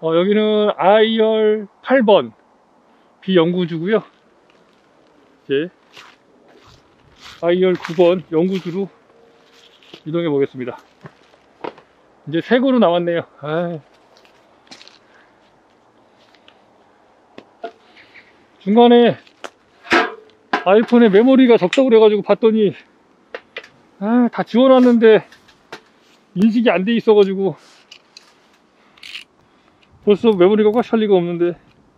여기는 I열 8번 비연구주고요. 이제 I열 9번 연구주로 이동해 보겠습니다. 이제 새 고로 나왔네요. 중간에 아이폰에 메모리가 적다고 그래가지고 봤더니 다 지워놨는데 인식이 안 돼 있어가지고 벌써 메모리가 꽉 찰 리가 없는데.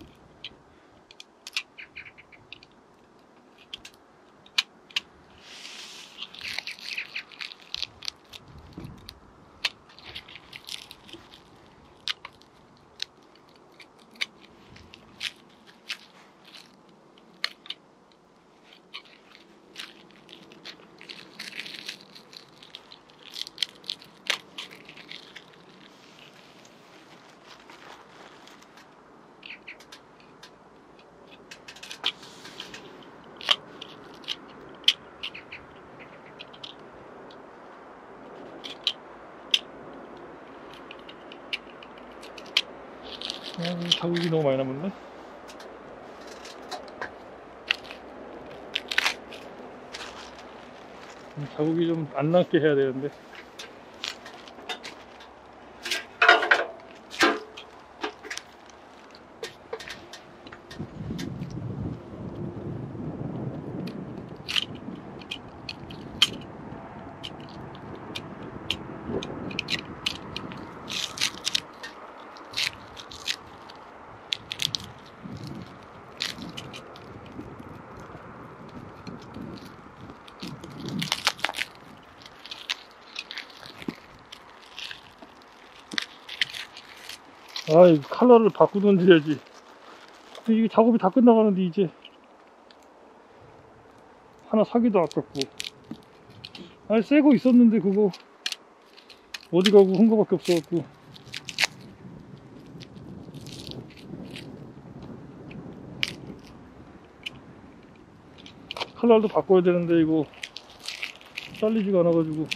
자국이 너무 많이 남았네. 자국이 좀 안 남게 해야 되는데. 이 컬러를 바꾸든지 해야지. 이게 작업이 다 끝나가는데 이제 하나 사기도 아깝고. 새거 있었는데 그거 어디 가고 한 거밖에 없어갖고. 컬러도 바꿔야 되는데 이거 잘리지가 않아가지고.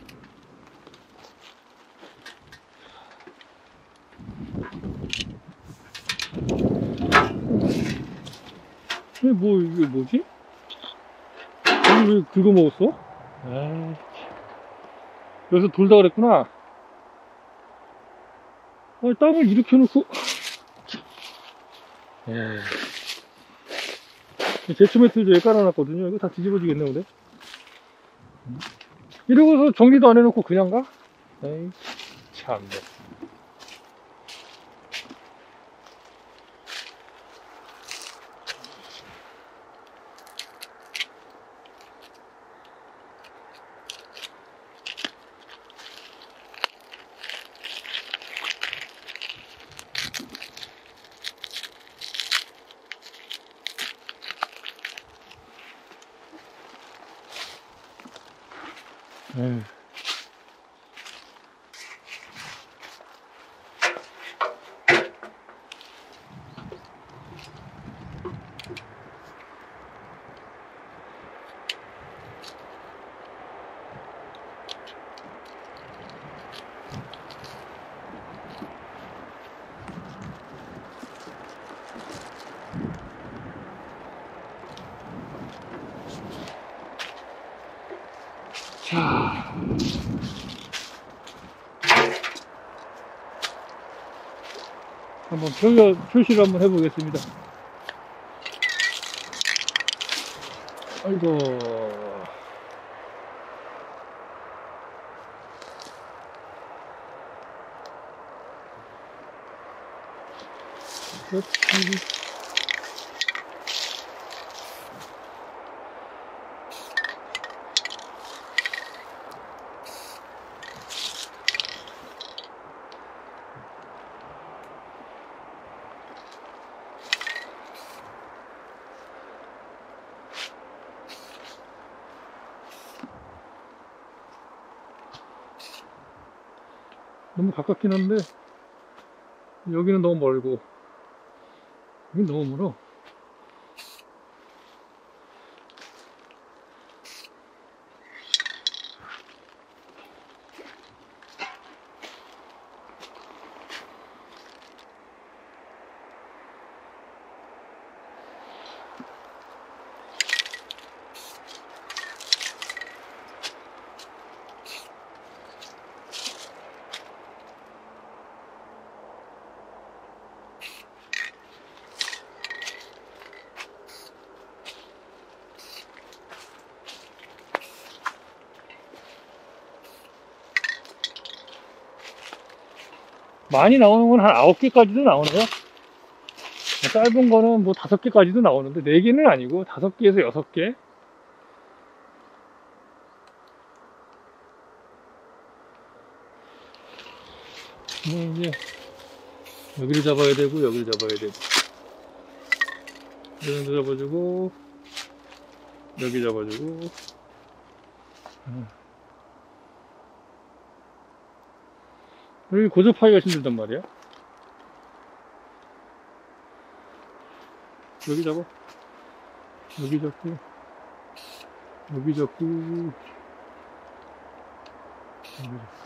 이게 뭐지? 여기 왜 긁어 먹었어? 여기서 돌다 그랬구나. 땀을 이렇게 놓고. 제초 매트를 여기 깔아놨거든요. 이거 다 뒤집어지겠네, 근데. 이러고서 정리도 안 해놓고 그냥 가? 에이, 참네. 자, 한번 표시를 한번 해보겠습니다. 아이고. 너무 가깝긴 한데 여기는 너무 멀고 여긴 너무 멀어. 많이 나오는 건 한 9개까지도 나오네요. 짧은 거는 뭐 5개까지도 나오는데 4개는 아니고 5개에서 6개. 이제 여기를 잡아야 되고 여기를 잡아야 되고 여기도 잡아주고 여기 잡아주고 여기 고접하기가 힘들단 말이야. 여기 잡아. 여기 잡고 여기 잡고 여기 잡고.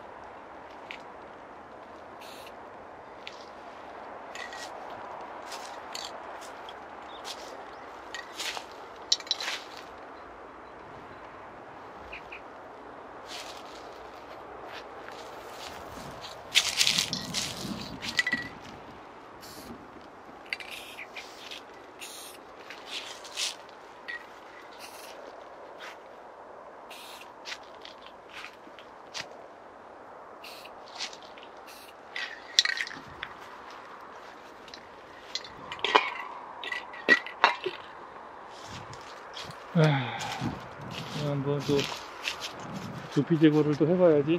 한번 또 두피 제거를 또 해봐야지.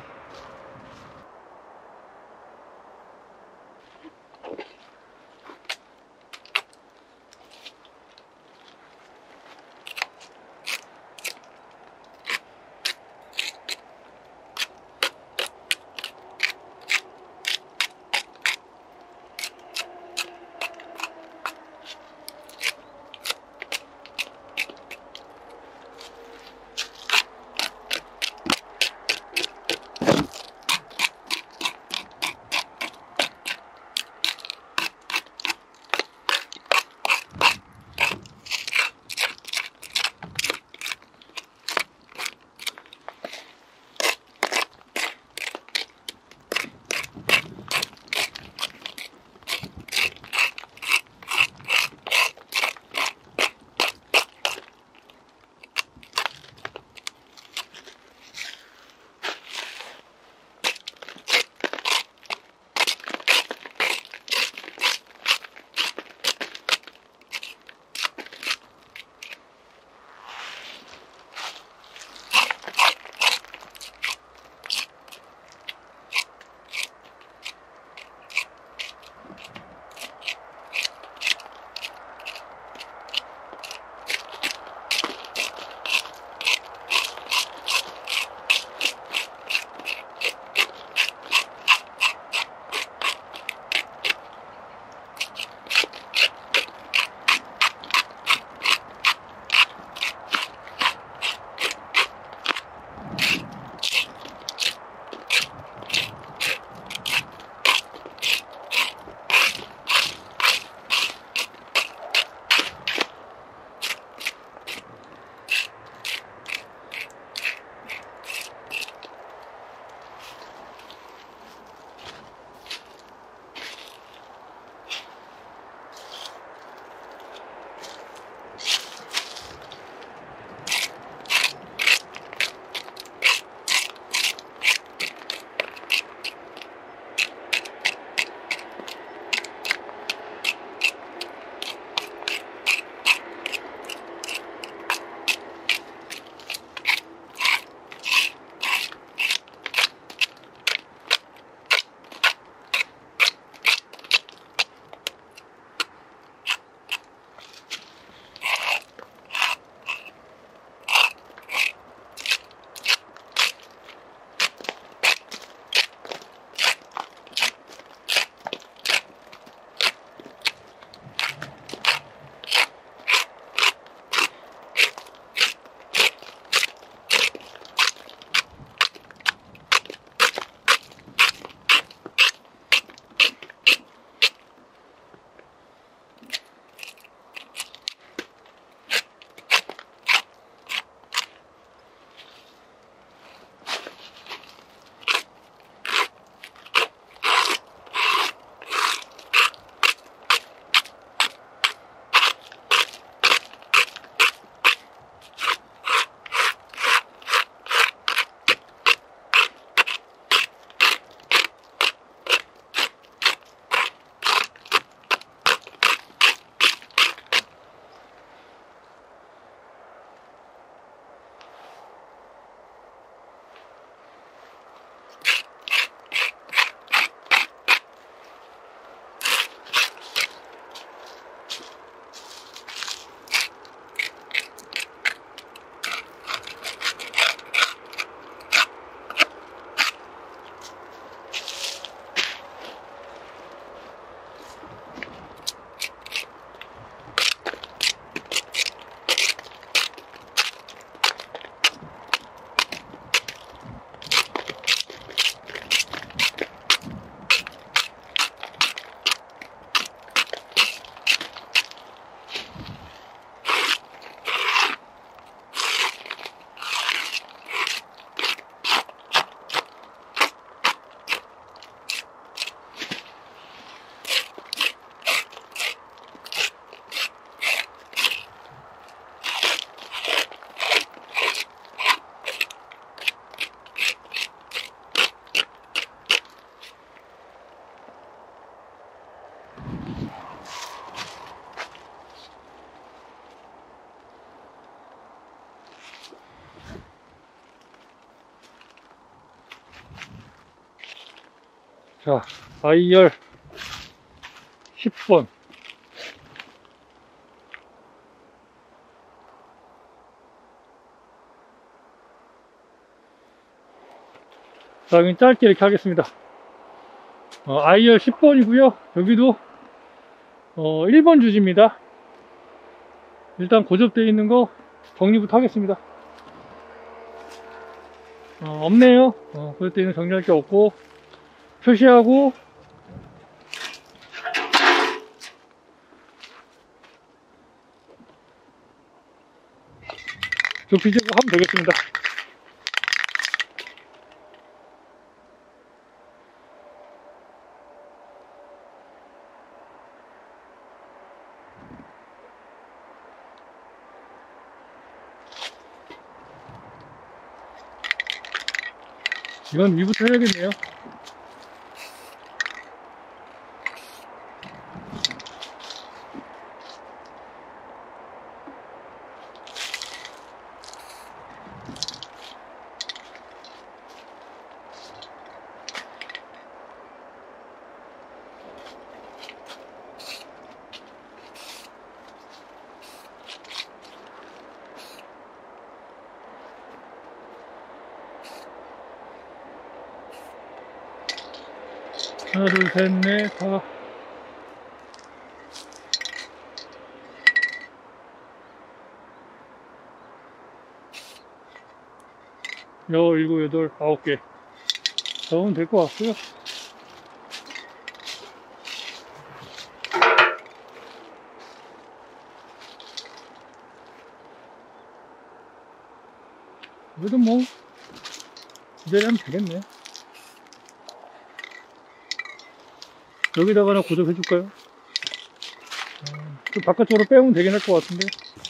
자, I열 10번. 자, 여기 짧게 이렇게 하겠습니다. I열 10번이고요. 여기도 1번 주지입니다. 일단 고접되어 있는 거 정리부터 하겠습니다. 없네요. 고접되어 있는 정리할 게 없고, 표시하고, 좁히제거 하면 되겠습니다. 이건 위부터 해야겠네요. 하나, 둘, 셋, 넷, 다. 일곱, 여덟, 9개. 넣으면 될 것 같고요. 그래도 뭐, 기다리면 되겠네. 여기다가 하나 고정해줄까요? 좀 바깥쪽으로 빼면 되긴 할 것 같은데.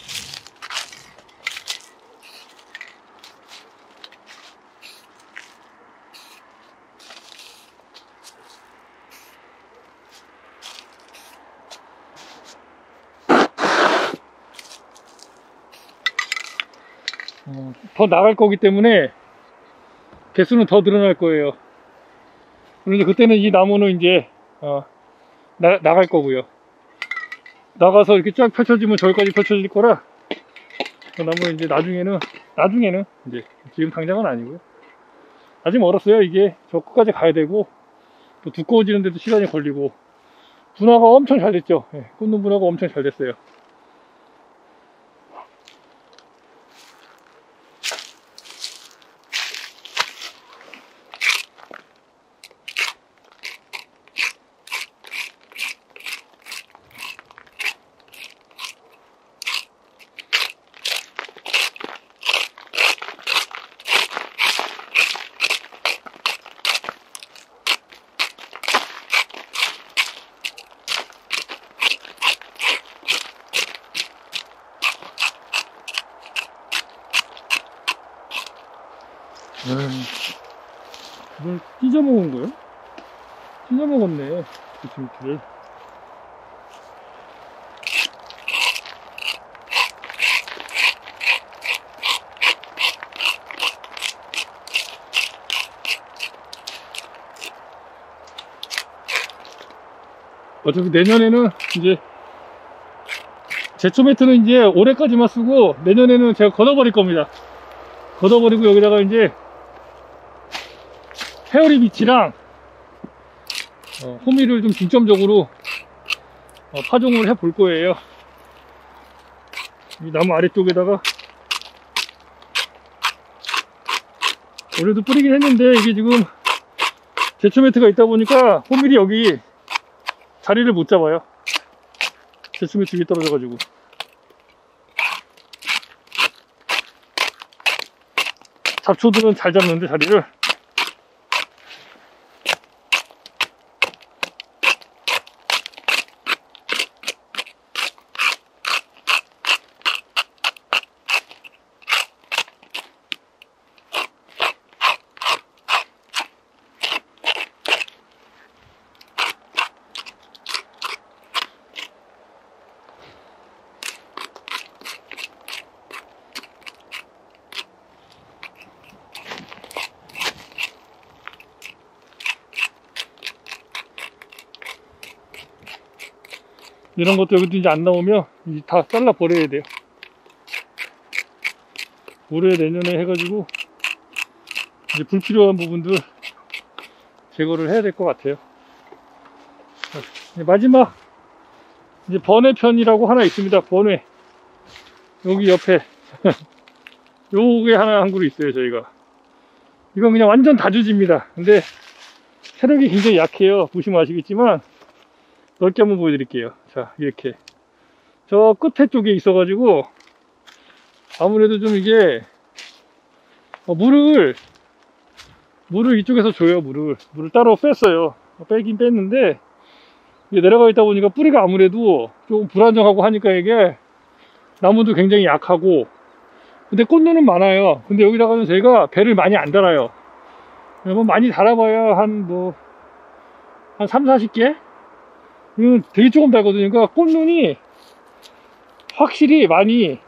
더 나갈 거기 때문에 개수는 더 늘어날 거예요. 그런데 그때는 이 나무는 이제 나갈 거고요. 나가서 이렇게 쫙 펼쳐지면 저기까지 펼쳐질 거라 그 나무는 이제 나중에는 이제 지금 당장은 아니고요. 아직 멀었어요. 이게 저 끝까지 가야 되고 또 두꺼워지는데도 시간이 걸리고 분화가 엄청 잘 됐죠. 예, 꽂는 분화가 엄청 잘 됐어요. 이걸 찢어먹은 거예요? 찢어먹었네, 그 줄기를. 어차피 내년에는 이제 제초 매트는 이제 올해까지만 쓰고 내년에는 제가 걷어버릴 겁니다. 걷어버리고 여기다가 이제 페어리 비치랑 호미를 좀 중점적으로 파종을 해 볼 거예요. 이 나무 아래쪽에다가 올해도 뿌리긴 했는데 이게 지금 제초 매트가 있다 보니까 호밀이 여기 자리를 못 잡아요. 제초 매트 위에 떨어져 가지고. 잡초들은 잘 잡는데 자리를. 이런 것도 여기도 이제 안 나오면 이제 다 잘라 버려야 돼요. 올해 내년에 해가지고 이제 불필요한 부분들 제거를 해야 될 것 같아요. 마지막 이제 번외편이라고 하나 있습니다. 번외 여기 옆에 요게 하나 한 그루 있어요. 저희가 이건 그냥 완전 다주지입니다. 근데 세력이 굉장히 약해요. 보시면 아시겠지만 넓게 한번 보여드릴게요. 자, 이렇게 저 끝에 쪽에 있어 가지고 아무래도 좀 이게 물을 이쪽에서 줘요. 물을 따로 뺐어요. 빼긴 뺐는데 이게 내려가 있다 보니까 뿌리가 아무래도 좀 불안정하고 하니까 이게 나무도 굉장히 약하고 근데 꽃눈은 많아요. 근데 여기다가는 저희가 배를 많이 안 달아요. 뭐 많이 달아봐야 한 3, 40개? 이건 되게 조금 달거든요. 그러니까 꽃눈이 확실히 많이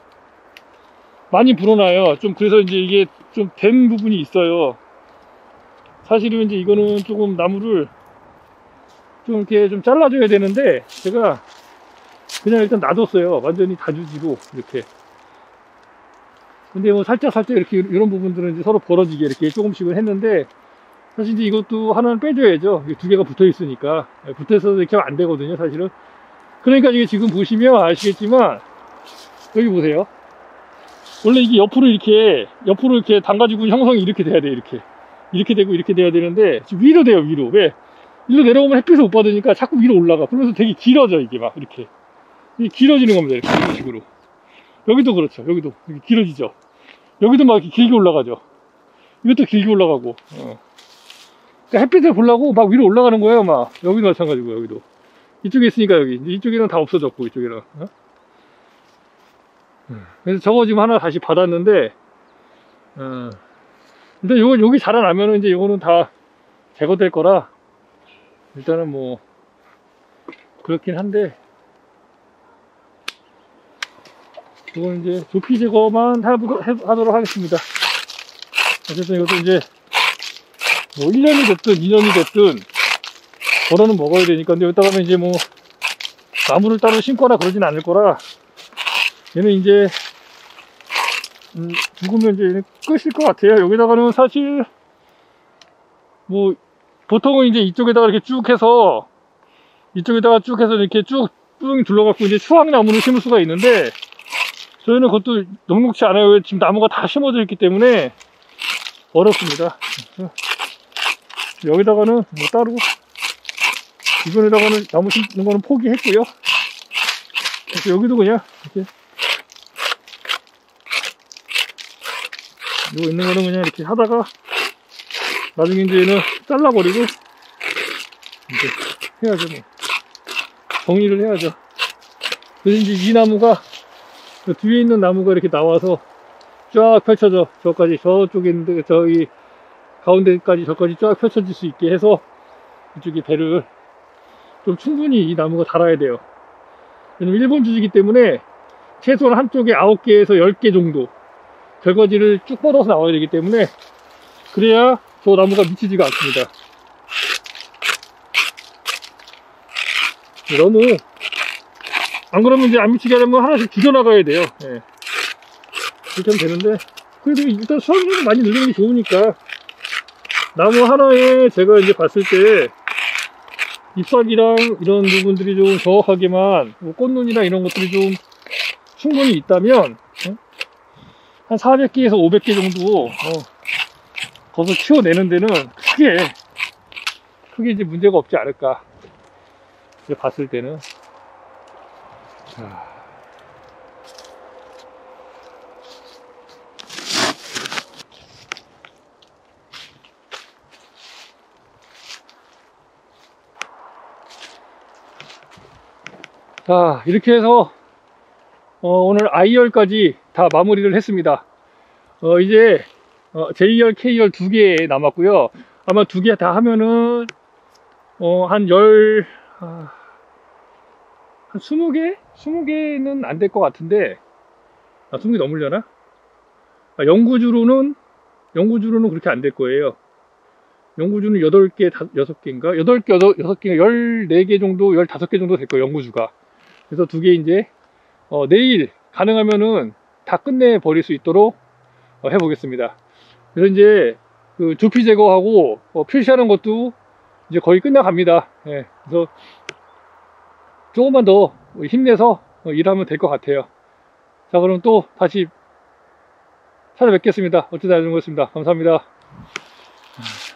불어나요. 좀 그래서 이제 이게 좀 된 부분이 있어요. 사실은 이제 이거는 조금 나무를 좀 이렇게 좀 잘라줘야 되는데 제가 그냥 일단 놔뒀어요. 완전히 다주지로 이렇게. 근데 뭐 살짝 이렇게 이런 부분들은 이제 서로 벌어지게 이렇게 조금씩은 했는데 사실 이제 이것도 하나는 빼줘야죠. 두 개가 붙어 있으니까. 붙어 있어서 이렇게 하면 안 되거든요, 사실은. 그러니까 이게 지금 보시면 아시겠지만 여기 보세요. 원래 이게 옆으로 이렇게 담가지고 형성이 이렇게 돼야 돼요. 이렇게 되고 이렇게 돼야 되는데 지금 위로 돼요. 위로. 왜? 위로 내려오면 햇빛을 못 받으니까 자꾸 위로 올라가. 그러면서 되게 길어져. 이게 막 이렇게 길어지는 겁니다. 이런 식으로. 여기도 그렇죠. 여기도 이렇게 길어지죠. 여기도 막 이렇게 길게 올라가죠. 이것도 길게 올라가고. 그러니까 햇빛을 보려고 막 위로 올라가는 거예요. 막 여기도 마찬가지고. 여기도 이쪽에 있으니까 여기 이쪽에는 다 없어졌고 이쪽에는. 그래서 저거 지금 하나 다시 받았는데 근데 여기 자라나면은 이제 요거는 다 제거될 거라 일단은 뭐 그렇긴 한데 이건 이제 조피 제거만 하도록 하겠습니다. 어쨌든 이것도 이제 뭐 1년이 됐든 2년이 됐든 벌어는 먹어야 되니까. 근데 여기다가 이제 뭐 나무를 따로 심거나 그러진 않을 거라 얘는 이제 죽으면 이제 끝일 것 같아요. 여기다가는 사실 뭐 보통은 이제 이쪽에다가 이렇게 쭉 해서 이렇게 쭉 뿡 둘러갖고 이제 수확나무를 심을 수가 있는데 저희는 그것도 녹록치 않아요. 지금 나무가 다 심어져 있기 때문에 어렵습니다. 여기다가는 뭐 따로 이번에다가는 나무 심는 거는 포기했고요. 그래서 여기도 그냥 이렇게 이거 있는 거는 그냥 이렇게 하다가 나중에 이제 얘는 잘라버리고 이제 해야죠. 뭐 정리를 해야죠. 그래서 이제 이 나무가 뒤에 있는 나무가 이렇게 나와서 쫙 펼쳐져. 저까지 저쪽에 있는데 저기 가운데까지 저까지 쫙 펼쳐질 수 있게 해서 이쪽에 배를 좀 충분히 이 나무가 달아야 돼요. 왜냐면 일본 주지기 때문에 최소한 한쪽에 9개에서 10개 정도 결과지를 쭉 뻗어서 나와야 되기 때문에 그래야 저 나무가 미치지가 않습니다. 너무 안 그러면 이제 안 미치게 하려면 하나씩 죽여나가야 돼요. 예. 그렇게 하면 되는데 그래도 일단 수확량을 많이 늘리는 게 좋으니까 나무 하나에 제가 이제 봤을 때 잎사귀랑 이런 부분들이 좀 정확하게만 뭐 꽃눈이나 이런 것들이 좀 충분히 있다면 한 400개에서 500개 정도 거기서 키워내는 데는 크게 이제 문제가 없지 않을까 이제 봤을 때는. 자, 이렇게 해서 오늘 I열까지 다 마무리를 했습니다. 이제 J열, K열 2개 남았고요. 아마 2개 다 하면은 한 20개? 20개는 안 될 것 같은데 20개 넘으려나? 영구주로는 그렇게 안 될 거예요. 영구주는 8개, 6개인가? 8개, 6개, 14개 정도, 15개 정도 될 거예요, 영구주가. 그래서 두 개 이제 내일 가능하면은 다 끝내 버릴 수 있도록 해보겠습니다. 그래서 이제 그 두피 제거하고 표시하는 것도 이제 거의 끝나갑니다. 예, 그래서 조금만 더 힘내서 일하면 될 것 같아요. 자, 그럼 또 다시 찾아뵙겠습니다. 어쩌다 알는 것입니다. 감사합니다.